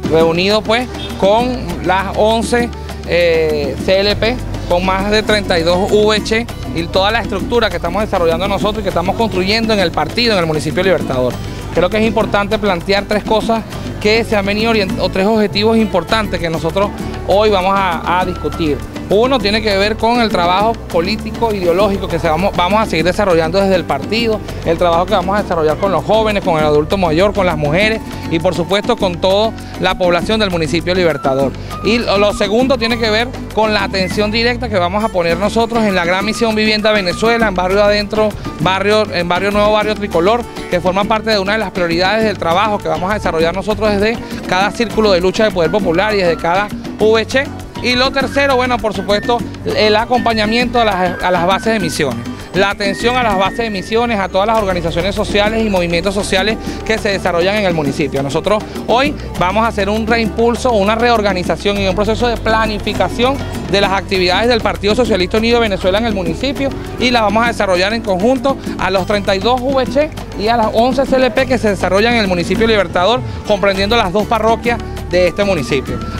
reunido pues con las 11 CLP, con más de 32 VC y toda la estructura que estamos desarrollando nosotros y que estamos construyendo en el partido, en el municipio Libertador. Creo que es importante plantear tres cosas que se han venido orientando, o tres objetivos importantes que nosotros hoy vamos a discutir. Uno tiene que ver con el trabajo político, ideológico que vamos a seguir desarrollando desde el partido, el trabajo que vamos a desarrollar con los jóvenes, con el adulto mayor, con las mujeres y por supuesto con toda la población del municipio Libertador. Y lo segundo tiene que ver con la atención directa que vamos a poner nosotros en la gran misión Vivienda Venezuela, en Barrio Adentro, en Barrio Nuevo, Barrio Tricolor, que forma parte de una de las prioridades del trabajo que vamos a desarrollar nosotros desde cada círculo de lucha de poder popular y desde cada VC. Y lo tercero, bueno, por supuesto, el acompañamiento a las bases de misiones. La atención a las bases de misiones, a todas las organizaciones sociales y movimientos sociales que se desarrollan en el municipio. Nosotros hoy vamos a hacer un reimpulso, una reorganización y un proceso de planificación de las actividades del Partido Socialista Unido de Venezuela en el municipio y las vamos a desarrollar en conjunto a los 32 VC y a las 11 CLP que se desarrollan en el municipio Libertador, comprendiendo las dos parroquias de este municipio.